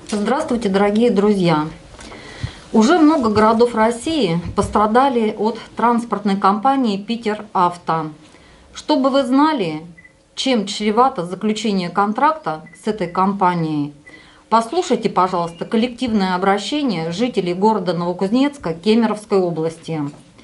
Здравствуйте, дорогие друзья! Уже много городов России пострадали от транспортной компании «Питер-Авто». Чтобы вы знали, чем чревато заключение контракта с этой компанией, послушайте, пожалуйста, коллективное обращение жителей города Новокузнецка Кемеровской области.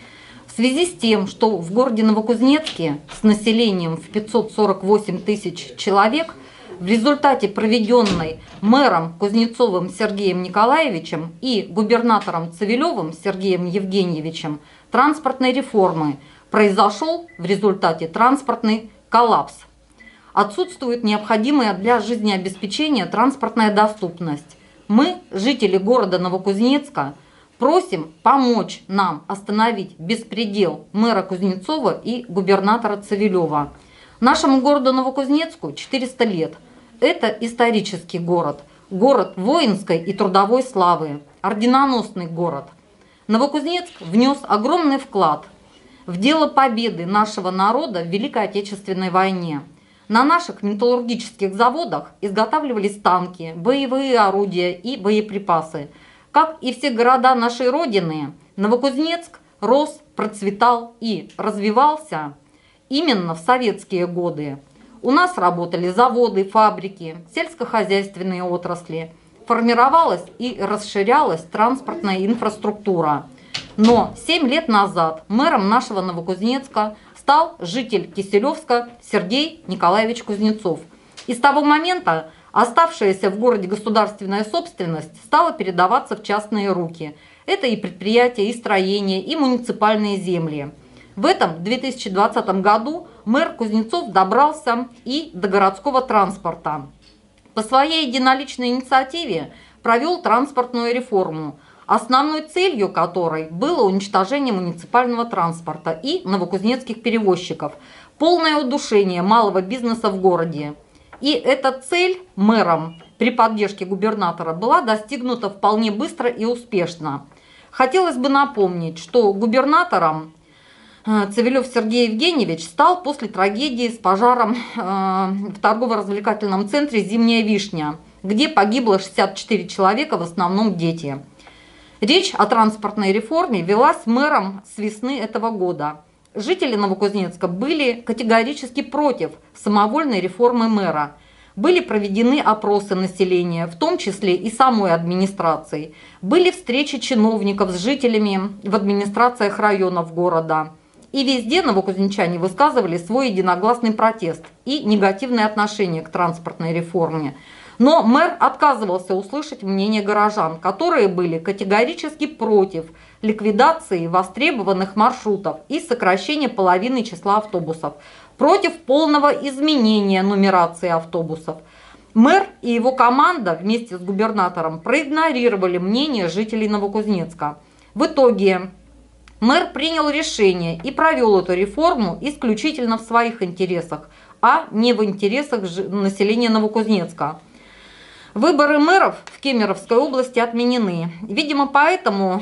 В связи с тем, что в городе Новокузнецке с населением в 548 тысяч человек в результате проведенной мэром Кузнецовым Сергеем Николаевичем и губернатором Цивилевым Сергеем Евгеньевичем транспортной реформы произошел в результате транспортный коллапс. Отсутствует необходимая для жизнеобеспечения транспортная доступность. Мы, жители города Новокузнецка, просим помочь нам остановить беспредел мэра Кузнецова и губернатора Цивилева. Нашему городу Новокузнецку 400 лет. Это исторический город, город воинской и трудовой славы, орденоносный город. Новокузнецк внес огромный вклад в дело победы нашего народа в Великой Отечественной войне. На наших металлургических заводах изготавливались танки, боевые орудия и боеприпасы. Как и все города нашей Родины, Новокузнецк рос, процветал и развивался именно в советские годы. У нас работали заводы, фабрики, сельскохозяйственные отрасли, формировалась и расширялась транспортная инфраструктура. Но 7 лет назад мэром нашего Новокузнецка стал житель Киселевска Сергей Николаевич Кузнецов. И с того момента оставшаяся в городе государственная собственность стала передаваться в частные руки. Это и предприятия, и строения, и муниципальные земли. В этом 2020 году мэр Кузнецов добрался и до городского транспорта. По своей единоличной инициативе провел транспортную реформу, основной целью которой было уничтожение муниципального транспорта и новокузнецких перевозчиков, полное удушение малого бизнеса в городе. И эта цель мэром при поддержке губернатора была достигнута вполне быстро и успешно. Хотелось бы напомнить, что губернатором Цивилев Сергей Евгеньевич стал после трагедии с пожаром в торгово-развлекательном центре «Зимняя вишня», где погибло 64 человека, в основном дети. Речь о транспортной реформе велась мэром с весны этого года. Жители Новокузнецка были категорически против самовольной реформы мэра. Были проведены опросы населения, в том числе и самой администрации. Были встречи чиновников с жителями в администрациях районов города. И везде новокузнечане высказывали свой единогласный протест и негативное отношение к транспортной реформе. Но мэр отказывался услышать мнение горожан, которые были категорически против ликвидации востребованных маршрутов и сокращения половины числа автобусов, против полного изменения нумерации автобусов. Мэр и его команда вместе с губернатором проигнорировали мнение жителей Новокузнецка. В итоге мэр принял решение и провел эту реформу исключительно в своих интересах, а не в интересах населения Новокузнецка. Выборы мэров в Кемеровской области отменены. Видимо, поэтому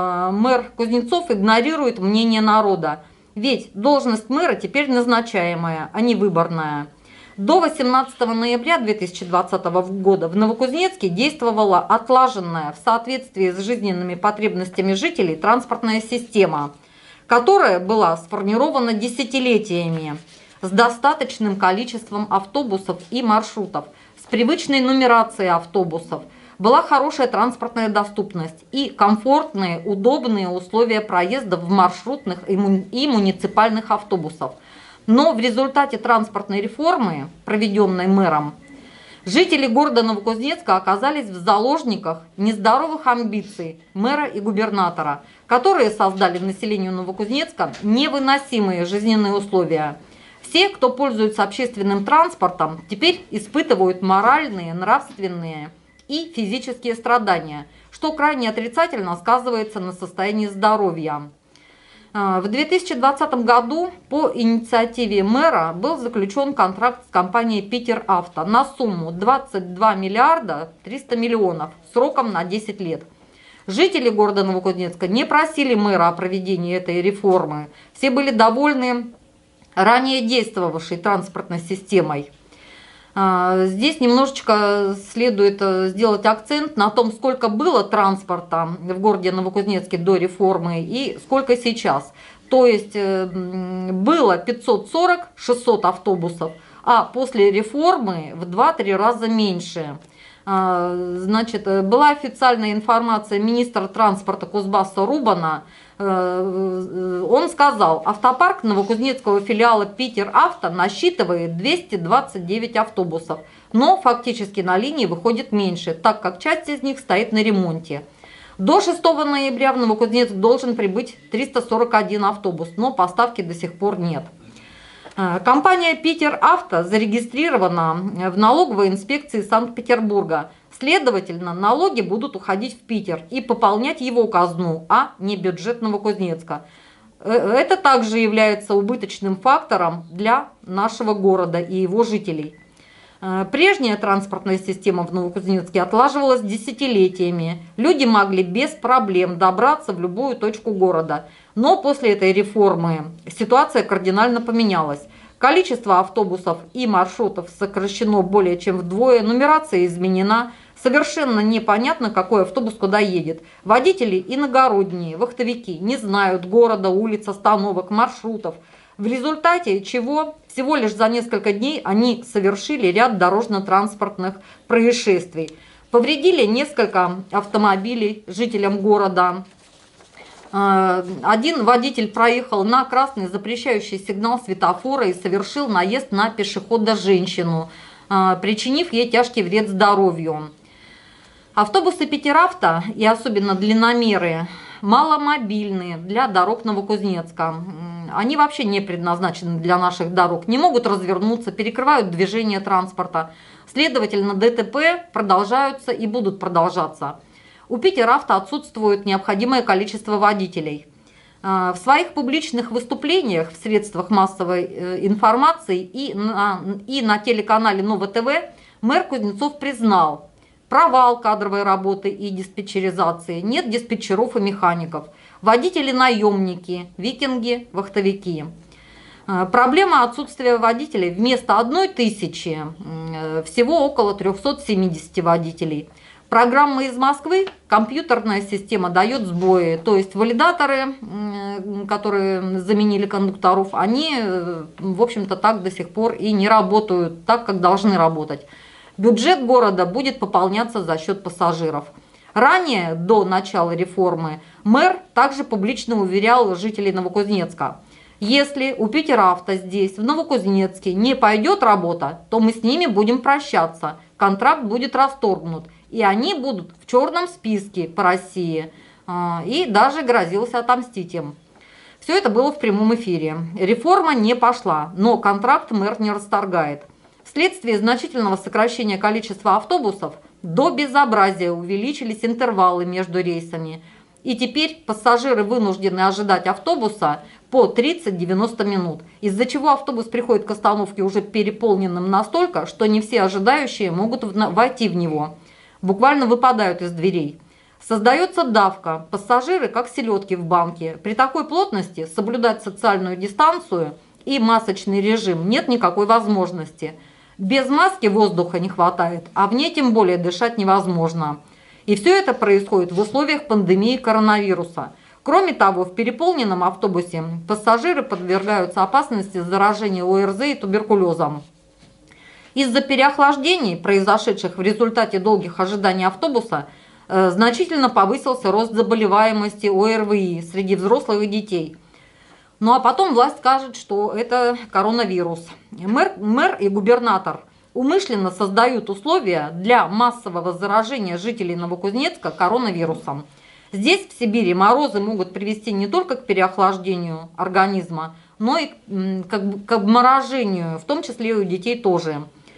мэр Кузнецов игнорирует мнение народа. Ведь должность мэра теперь назначаемая, а не выборная. До 18 ноября 2020 года в Новокузнецке действовала отлаженная в соответствии с жизненными потребностями жителей транспортная система, которая была сформирована десятилетиями с достаточным количеством автобусов и маршрутов, с привычной нумерацией автобусов, была хорошая транспортная доступность и комфортные, удобные условия проезда в маршрутных и муниципальных автобусах. Но в результате транспортной реформы, проведенной мэром, жители города Новокузнецка оказались в заложниках нездоровых амбиций мэра и губернатора, которые создали населению Новокузнецка невыносимые жизненные условия. Все, кто пользуется общественным транспортом, теперь испытывают моральные, нравственные и физические страдания, что крайне отрицательно сказывается на состоянии здоровья. В 2020 году по инициативе мэра был заключен контракт с компанией «Питер-Авто» на сумму 22 миллиарда 300 миллионов сроком на 10 лет. Жители города Новокузнецка не просили мэра о проведении этой реформы. Все были довольны ранее действовавшей транспортной системой. Здесь немножечко следует сделать акцент на том, сколько было транспорта в городе Новокузнецке до реформы и сколько сейчас. То есть было 540-600 автобусов, а после реформы в 2-3 раза меньше. Значит, была официальная информация министра транспорта Кузбасса Рубана. Он сказал, автопарк новокузнецкого филиала Питер Авто насчитывает 229 автобусов, но фактически на линии выходит меньше, так как часть из них стоит на ремонте. До 6 ноября в Новокузнецк должен прибыть 341 автобус, но поставки до сих пор нет. Компания Питер Авто зарегистрирована в налоговой инспекции Санкт-Петербурга. Следовательно, налоги будут уходить в Питер и пополнять его казну, а не бюджет Новокузнецка. Это также является убыточным фактором для нашего города и его жителей. Прежняя транспортная система в Новокузнецке отлаживалась десятилетиями. Люди могли без проблем добраться в любую точку города. Но после этой реформы ситуация кардинально поменялась. Количество автобусов и маршрутов сокращено более чем вдвое, нумерация изменена. Совершенно непонятно, какой автобус куда едет. Водители иногородние, вахтовики не знают города, улиц, остановок, маршрутов. В результате чего всего лишь за несколько дней они совершили ряд дорожно-транспортных происшествий. Повредили несколько автомобилей жителям города. Один водитель проехал на красный запрещающий сигнал светофора и совершил наезд на пешехода-женщину, причинив ей тяжкий вред здоровью. Автобусы Питеравто и особенно длинномеры маломобильные для дорог Новокузнецка. Они вообще не предназначены для наших дорог, не могут развернуться, перекрывают движение транспорта. Следовательно, ДТП продолжаются и будут продолжаться. У Питеравто отсутствует необходимое количество водителей. В своих публичных выступлениях в средствах массовой информации и на телеканале Ново ТВ мэр Кузнецов признал провал кадровой работы и диспетчеризации, нет диспетчеров и механиков, водители-наемники, викинги, вахтовики. Проблема отсутствия водителей: вместо 1000 всего около 370 водителей. Программа из Москвы, компьютерная система дает сбои, то есть валидаторы, которые заменили кондукторов, они, в общем-то, так до сих пор и не работают так, как должны работать. Бюджет города будет пополняться за счет пассажиров. Ранее, до начала реформы, мэр также публично уверял жителей Новокузнецка: если у Питеравто здесь, в Новокузнецке, не пойдет работа, то мы с ними будем прощаться, контракт будет расторгнут, и они будут в черном списке по России. И даже грозился отомстить им. Все это было в прямом эфире. Реформа не пошла, но контракт мэр не расторгает. Вследствие значительного сокращения количества автобусов до безобразия увеличились интервалы между рейсами. И теперь пассажиры вынуждены ожидать автобуса по 30-90 минут, из-за чего автобус приходит к остановке уже переполненным настолько, что не все ожидающие могут войти в него. Буквально выпадают из дверей. Создается давка, пассажиры как селедки в банке. При такой плотности соблюдать социальную дистанцию и масочный режим нет никакой возможности. Без маски воздуха не хватает, а в ней тем более дышать невозможно. И все это происходит в условиях пандемии коронавируса. Кроме того, в переполненном автобусе пассажиры подвергаются опасности заражения ОРЗ и туберкулезом. Из-за переохлаждений, произошедших в результате долгих ожиданий автобуса, значительно повысился рост заболеваемости ОРВИ среди взрослых и детей. Ну а потом власть скажет, что это коронавирус. Мэр и губернатор умышленно создают условия для массового заражения жителей Новокузнецка коронавирусом. Здесь, в Сибири, морозы могут привести не только к переохлаждению организма, но и к обморожению, в том числе и у детей тоже.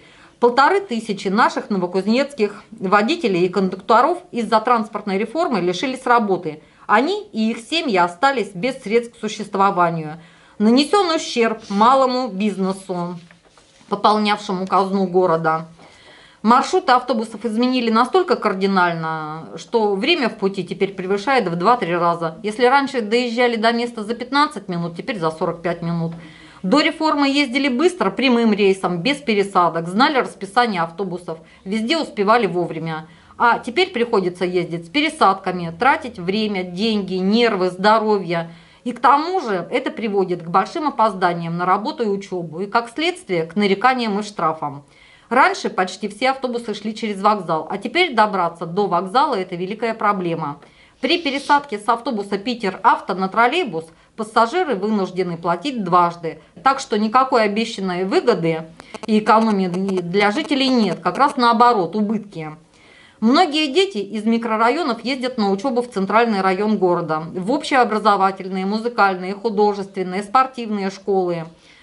1500 наших новокузнецких водителей и кондукторов из-за транспортной реформы лишились работы. Они и их семьи остались без средств к существованию. Нанесен ущерб малому бизнесу, пополнявшему казну города. Маршруты автобусов изменили настолько кардинально, что время в пути теперь превышает в 2-3 раза. Если раньше доезжали до места за 15 минут, теперь за 45 минут. До реформы ездили быстро, прямым рейсом, без пересадок, знали расписание автобусов, везде успевали вовремя. А теперь приходится ездить с пересадками, тратить время, деньги, нервы, здоровье. И к тому же это приводит к большим опозданиям на работу и учебу, и как следствие к нареканиям и штрафам. Раньше почти все автобусы шли через вокзал, а теперь добраться до вокзала – это великая проблема. При пересадке с автобуса Питер-Авто на троллейбус пассажиры вынуждены платить дважды, так что никакой обещанной выгоды и экономии для жителей нет, как раз наоборот, убытки. Многие дети из микрорайонов ездят на учебу в центральный район города, в общеобразовательные, музыкальные, художественные, спортивные школы.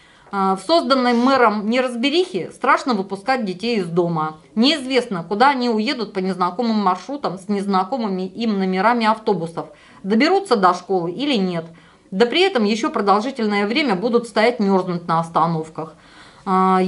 В созданной мэром неразберихе страшно выпускать детей из дома. Неизвестно, куда они уедут по незнакомым маршрутам с незнакомыми им номерами автобусов. Доберутся до школы или нет. Да при этом еще продолжительное время будут стоять мерзнуть на остановках. У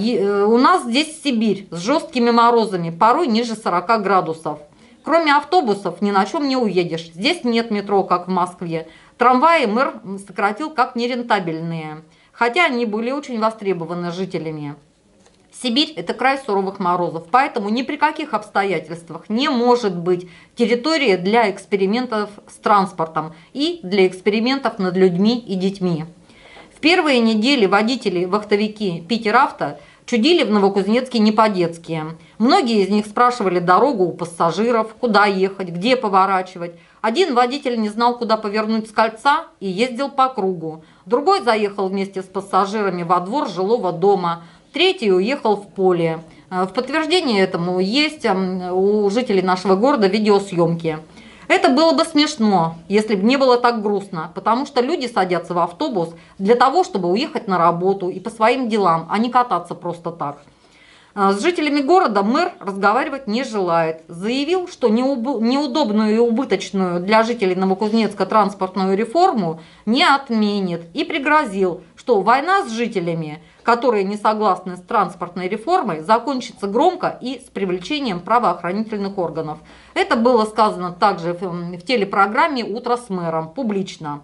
нас здесь Сибирь с жесткими морозами, порой ниже 40 градусов. Кроме автобусов ни на чем не уедешь. Здесь нет метро, как в Москве. Трамваи мэр сократил как нерентабельные, хотя они были очень востребованы жителями. Сибирь – это край суровых морозов, поэтому ни при каких обстоятельствах не может быть территории для экспериментов с транспортом и для экспериментов над людьми и детьми. В первые недели водители-вахтовики Питер-Авто чудили в Новокузнецке не по-детски. Многие из них спрашивали дорогу у пассажиров, куда ехать, где поворачивать. Один водитель не знал, куда повернуть с кольца и ездил по кругу. Другой заехал вместе с пассажирами во двор жилого дома. Третий уехал в поле. В подтверждение этому есть у жителей нашего города видеосъемки. Это было бы смешно, если бы не было так грустно, потому что люди садятся в автобус для того, чтобы уехать на работу и по своим делам, а не кататься просто так. С жителями города мэр разговаривать не желает. Заявил, что неудобную и убыточную для жителей Новокузнецка транспортную реформу не отменит и пригрозил, что война с жителями, которые не согласны с транспортной реформой, закончится громко и с привлечением правоохранительных органов. Это было сказано также в телепрограмме «Утро с мэром» публично.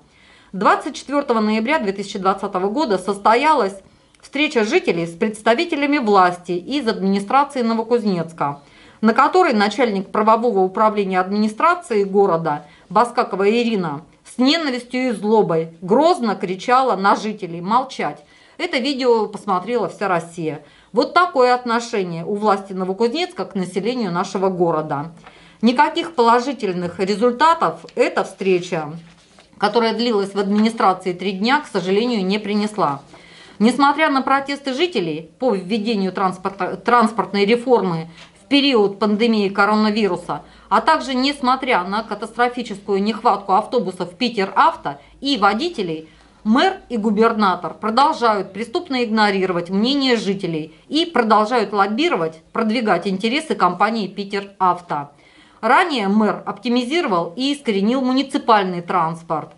24 ноября 2020 года состоялась встреча жителей с представителями власти из администрации Новокузнецка, на которой начальник правового управления администрации города Баскакова Ирина с ненавистью и злобой грозно кричала на жителей молчать. Это видео посмотрела вся Россия. Вот такое отношение у власти Новокузнецка к населению нашего города. Никаких положительных результатов эта встреча, которая длилась в администрации 3 дня, к сожалению, не принесла. Несмотря на протесты жителей по введению транспортной реформы в период пандемии коронавируса, а также несмотря на катастрофическую нехватку автобусов Питер-Авто и водителей, мэр и губернатор продолжают преступно игнорировать мнение жителей и продолжают лоббировать, продвигать интересы компании Питер-Авто. Ранее мэр оптимизировал и искоренил муниципальный транспорт.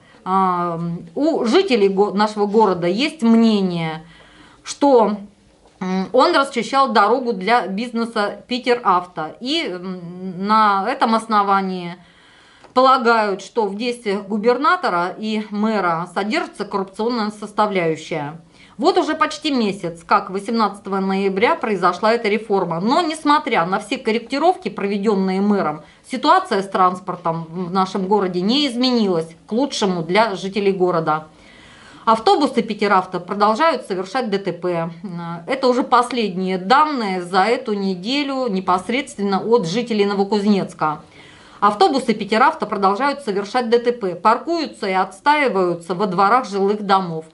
У жителей нашего города есть мнение, что он расчищал дорогу для бизнеса Питер-Авто. И на этом основании полагают, что в действиях губернатора и мэра содержится коррупционная составляющая. Вот уже почти месяц, как 18 ноября произошла эта реформа. Но несмотря на все корректировки, проведенные мэром, ситуация с транспортом в нашем городе не изменилась к лучшему для жителей города. Автобусы Питер-Авто продолжают совершать ДТП. Это уже последние данные за эту неделю непосредственно от жителей Новокузнецка. Автобусы Питер-Авто продолжают совершать ДТП, паркуются и отстаиваются во дворах жилых домов.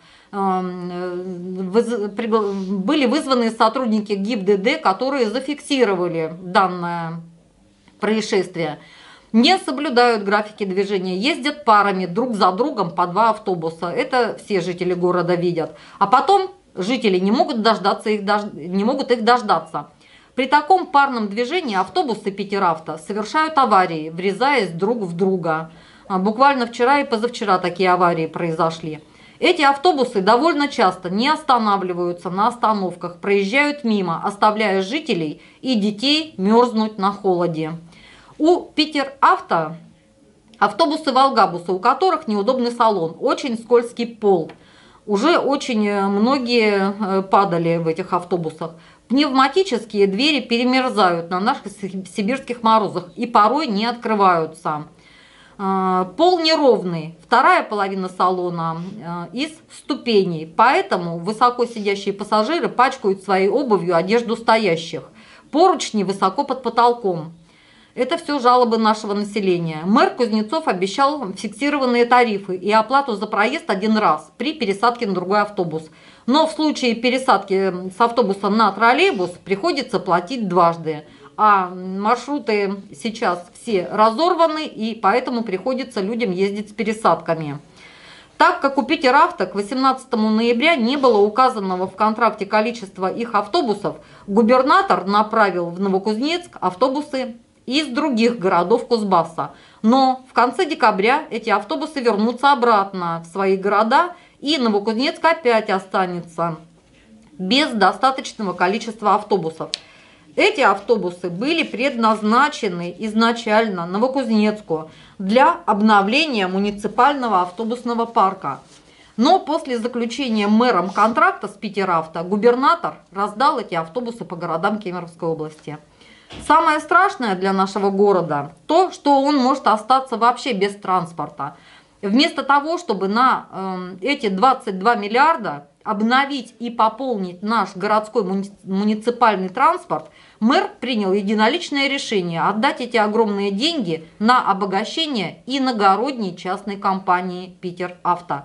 Были вызваны сотрудники ГИБДД, которые зафиксировали данное происшествие. Не соблюдают графики движения, ездят парами друг за другом по 2 автобуса. Это все жители города видят. А потом жители не могут их дождаться. При таком парном движении автобусы Питер-Авто совершают аварии, врезаясь друг в друга. Буквально вчера и позавчера такие аварии произошли. Эти автобусы довольно часто не останавливаются на остановках, проезжают мимо, оставляя жителей и детей мерзнуть на холоде. У Питер-Авто автобусы «Волгабусы», у которых неудобный салон, очень скользкий пол. уже очень многие падали в этих автобусах. Пневматические двери перемерзают на наших сибирских морозах и порой не открываются. Пол неровный, вторая половина салона из ступеней, поэтому высоко сидящие пассажиры пачкают своей обувью одежду стоящих. Поручни высоко под потолком. Это все жалобы нашего населения. Мэр Кузнецов обещал фиксированные тарифы и оплату за проезд один раз при пересадке на другой автобус. Но в случае пересадки с автобуса на троллейбус приходится платить дважды. А маршруты сейчас все разорваны, и поэтому приходится людям ездить с пересадками. Так как у Питеравто к 18 ноября не было указанного в контракте количества их автобусов, губернатор направил в Новокузнецк автобусы из других городов Кузбасса. Но в конце декабря эти автобусы вернутся обратно в свои города, и Новокузнецк опять останется без достаточного количества автобусов. Эти автобусы были предназначены изначально Новокузнецку для обновления муниципального автобусного парка. Но после заключения мэром контракта с Питеравто губернатор раздал эти автобусы по городам Кемеровской области. Самое страшное для нашего города то, что он может остаться вообще без транспорта. Вместо того, чтобы на эти 22 миллиарда обновить и пополнить наш городской муниципальный транспорт, мэр принял единоличное решение отдать эти огромные деньги на обогащение иногородней частной компании Питеравто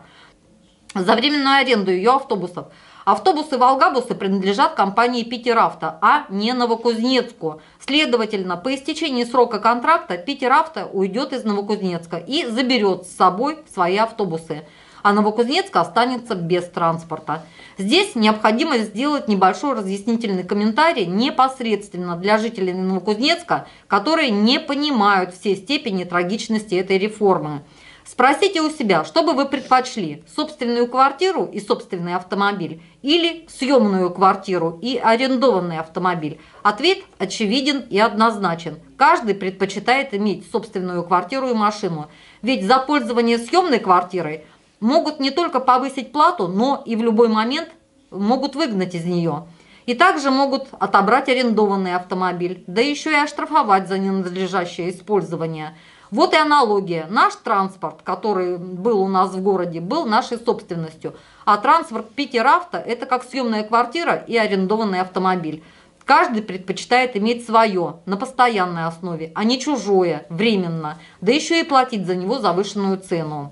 за временную аренду ее автобусов. Автобусы «Волгабусы» принадлежат компании Питеравто, а не Новокузнецку. Следовательно, по истечении срока контракта Питеравто уйдет из Новокузнецка и заберет с собой свои автобусы, а Новокузнецк останется без транспорта. Здесь необходимо сделать небольшой разъяснительный комментарий непосредственно для жителей Новокузнецка, которые не понимают всей степени трагичности этой реформы. Спросите у себя, что бы вы предпочли: собственную квартиру и собственный автомобиль или съемную квартиру и арендованный автомобиль? Ответ очевиден и однозначен. Каждый предпочитает иметь собственную квартиру и машину. Ведь за пользование съемной квартирой могут не только повысить плату, но и в любой момент могут выгнать из нее. И также могут отобрать арендованный автомобиль, да еще и оштрафовать за ненадлежащее использование. Вот и аналогия. Наш транспорт, который был у нас в городе, был нашей собственностью. А транспорт Питеравто – это как съемная квартира и арендованный автомобиль. Каждый предпочитает иметь свое на постоянной основе, а не чужое, временно, да еще и платить за него завышенную цену.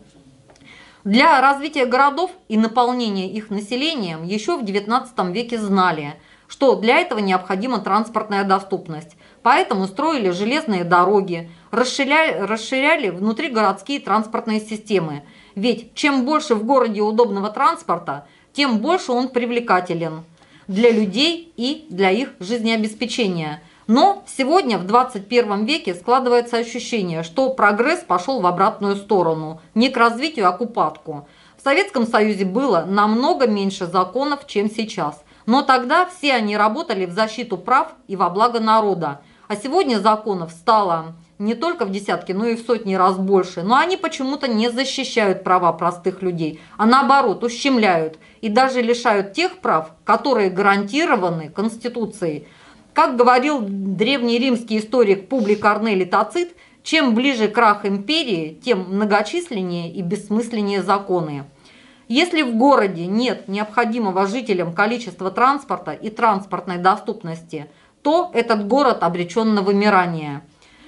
Для развития городов и наполнения их населением еще в XIX веке знали, что для этого необходима транспортная доступность. Поэтому строили железные дороги, расширяли внутригородские транспортные системы. Ведь чем больше в городе удобного транспорта, тем больше он привлекателен для людей и для их жизнеобеспечения. Но сегодня, в 21 веке, складывается ощущение, что прогресс пошел в обратную сторону, не к развитию, а к упадку. В Советском Союзе было намного меньше законов, чем сейчас. Но тогда все они работали в защиту прав и во благо народа. А сегодня законов стало не только в десятки, но и в сотни раз больше. Но они почему-то не защищают права простых людей, а наоборот ущемляют и даже лишают тех прав, которые гарантированы Конституцией. Как говорил древний римский историк Публий Корнелий Тацит, чем ближе крах империи, тем многочисленнее и бессмысленнее законы. Если в городе нет необходимого жителям количества транспорта и транспортной доступности, то этот город обречен на вымирание.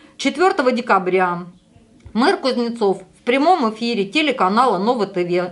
4 декабря мэр Кузнецов в прямом эфире телеканала Ново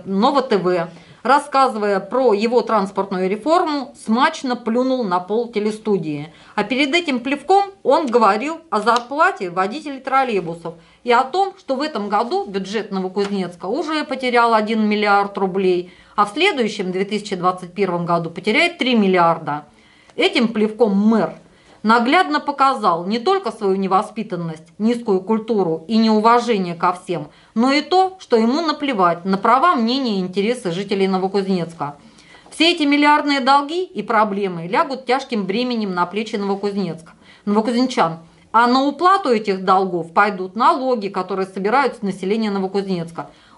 ТВ, рассказывая про его транспортную реформу, смачно плюнул на пол телестудии. А перед этим плевком он говорил о зарплате водителей троллейбусов и о том, что в этом году бюджет Новокузнецка уже потерял 1 миллиард рублей, а в следующем 2021 году потеряет 3 миллиарда. Этим плевком мэр наглядно показал не только свою невоспитанность, низкую культуру и неуважение ко всем, но и то, что ему наплевать на права, мнения и интересы жителей Новокузнецка. Все эти миллиардные долги и проблемы лягут тяжким бременем на плечи новокузнечан, а на уплату этих долгов пойдут налоги, которые собирают с населения Новокузнецка.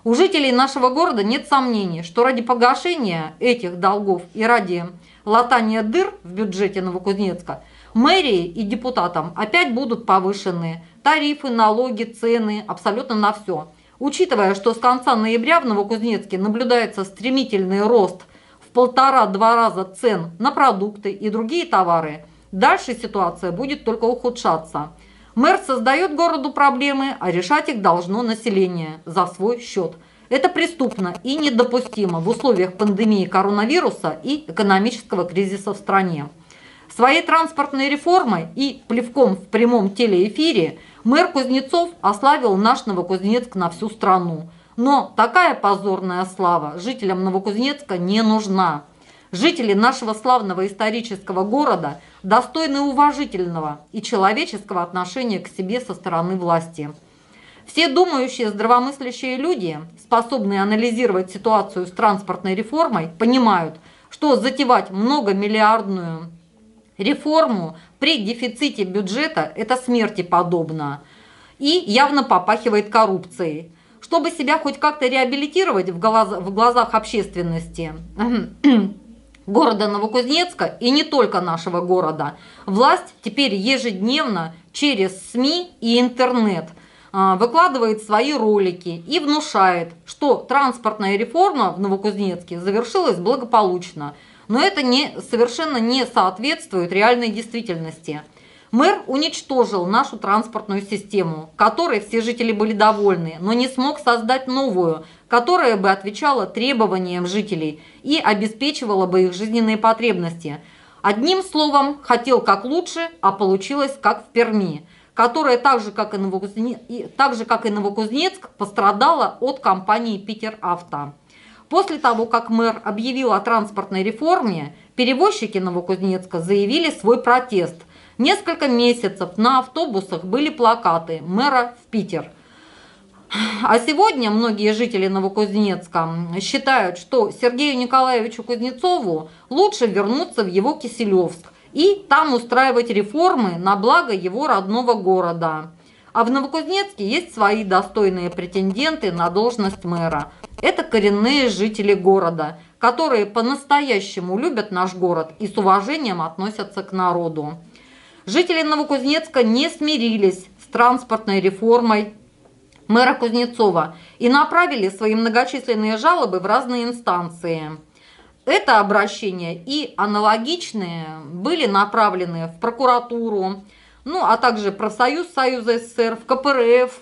У жителей нашего города нет сомнений, что ради погашения этих долгов и ради латания дыр в бюджете Новокузнецка мэрии и депутатам опять будут повышены тарифы, налоги, цены, абсолютно на все. Учитывая, что с конца ноября в Новокузнецке наблюдается стремительный рост в 1,5–2 раза цен на продукты и другие товары, дальше ситуация будет только ухудшаться. Мэр создает городу проблемы, а решать их должно население за свой счет. Это преступно и недопустимо в условиях пандемии коронавируса и экономического кризиса в стране. Своей транспортной реформой и плевком в прямом телеэфире мэр Кузнецов ославил наш Новокузнецк на всю страну. Но такая позорная слава жителям Новокузнецка не нужна. Жители нашего славного исторического города достойны уважительного и человеческого отношения к себе со стороны власти. Все думающие, здравомыслящие люди, способные анализировать ситуацию с транспортной реформой, понимают, что затевать многомиллиардную реформу при дефиците бюджета – это смерти подобно и явно попахивает коррупцией. Чтобы себя хоть как-то реабилитировать в глазах общественности города Новокузнецка и не только нашего города, власть теперь ежедневно через СМИ и интернет выкладывает свои ролики и внушает, что транспортная реформа в Новокузнецке завершилась благополучно. Но это совершенно не соответствует реальной действительности. Мэр уничтожил нашу транспортную систему, которой все жители были довольны, но не смог создать новую, которая бы отвечала требованиям жителей и обеспечивала бы их жизненные потребности. Одним словом, хотел как лучше, а получилось как в Перми, которая так же, как и Новокузнецк, пострадала от компании «Питер-Авто». После того, как мэр объявил о транспортной реформе, перевозчики Новокузнецка заявили свой протест. Несколько месяцев на автобусах были плакаты «Мэра в Питер». А сегодня многие жители Новокузнецка считают, что Сергею Николаевичу Кузнецову лучше вернуться в его Киселевск и там устраивать реформы на благо его родного города. А в Новокузнецке есть свои достойные претенденты на должность мэра. Это коренные жители города, которые по-настоящему любят наш город и с уважением относятся к народу. Жители Новокузнецка не смирились с транспортной реформой мэра Кузнецова и направили свои многочисленные жалобы в разные инстанции. Это обращения и аналогичные были направлены в прокуратуру, а также профсоюз Союза СССР, в КПРФ.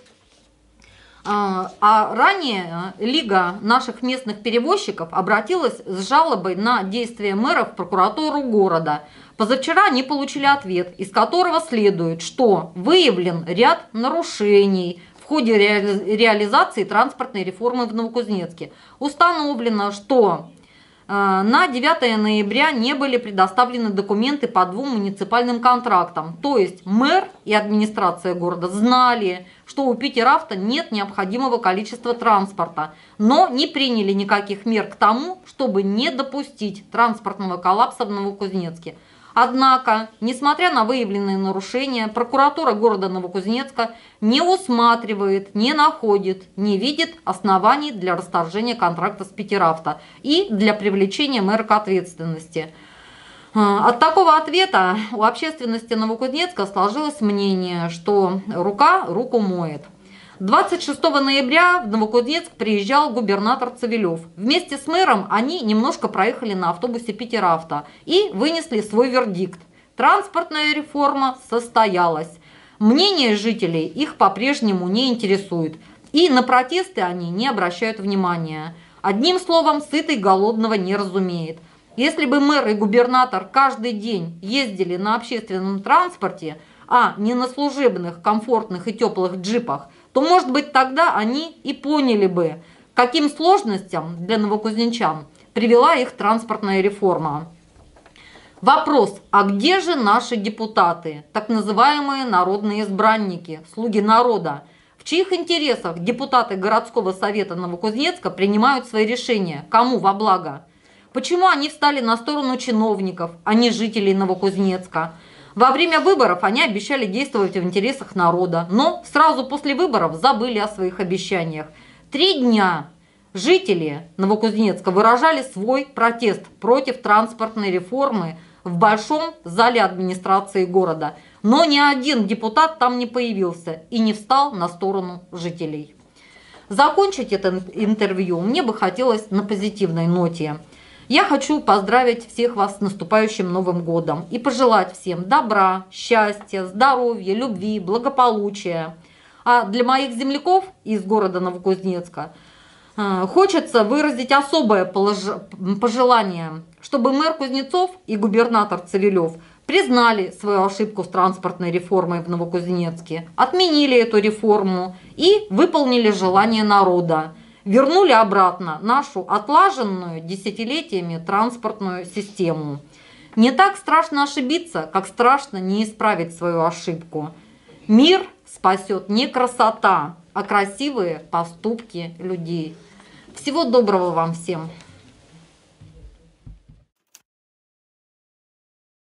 А ранее Лига наших местных перевозчиков обратилась с жалобой на действия мэра в прокуратуру города. Позавчера они получили ответ, из которого следует, что выявлен ряд нарушений в ходе реализации транспортной реформы в Новокузнецке. Установлено, что на 9 ноября не были предоставлены документы по 2 муниципальным контрактам. То есть мэр и администрация города знали, что у Питер-Авто нет необходимого количества транспорта, но не приняли никаких мер к тому, чтобы не допустить транспортного коллапса в Новокузнецке. Однако, несмотря на выявленные нарушения, прокуратура города Новокузнецка не усматривает, не находит, не видит оснований для расторжения контракта с Питер-Авто и для привлечения мэра к ответственности. От такого ответа у общественности Новокузнецка сложилось мнение, что рука руку моет. 26 ноября в Новокузнецк приезжал губернатор Цивилев. Вместе с мэром они немножко проехали на автобусе Питер-Авто и вынесли свой вердикт. Транспортная реформа состоялась. Мнение жителей их по-прежнему не интересует. И на протесты они не обращают внимания. Одним словом, сытый голодного не разумеет. Если бы мэр и губернатор каждый день ездили на общественном транспорте, а не на служебных, комфортных и теплых джипах, то, может быть, тогда они и поняли бы, каким сложностям для новокузнечан привела их транспортная реформа. Вопрос, а где же наши депутаты, так называемые народные избранники, слуги народа? В чьих интересах депутаты городского совета Новокузнецка принимают свои решения, кому во благо? Почему они встали на сторону чиновников, а не жителей Новокузнецка? Во время выборов они обещали действовать в интересах народа, но сразу после выборов забыли о своих обещаниях. 3 дня Жители Новокузнецка выражали свой протест против транспортной реформы в большом зале администрации города, но ни один депутат там не появился и не встал на сторону жителей. Закончить это интервью мне бы хотелось на позитивной ноте. Я хочу поздравить всех вас с наступающим Новым годом и пожелать всем добра, счастья, здоровья, любви, благополучия. А для моих земляков из города Новокузнецка хочется выразить особое пожелание, чтобы мэр Кузнецов и губернатор Цивилев признали свою ошибку с транспортной реформой в Новокузнецке, отменили эту реформу и выполнили желание народа, вернули обратно нашу отлаженную десятилетиями транспортную систему. Не так страшно ошибиться, как страшно не исправить свою ошибку. Мир спасет не красота, а красивые поступки людей. Всего доброго вам всем!